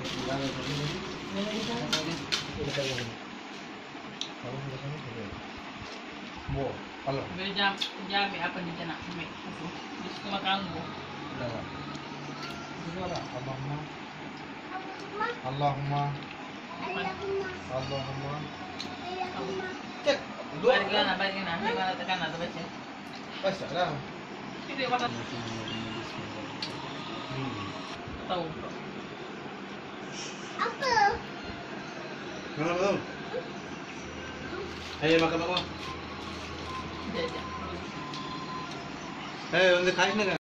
Bo, kalau. Jam apa nih cina? Terus makan bu. Allahumma. Allahumma. Allahumma. Cek. Balik na. Gimana tekan atau baca? Baca lah. Itu makan. Tahu. Apa? Makan. Ayo makan apa? Jajak. Ayo, untuk kain ni kan?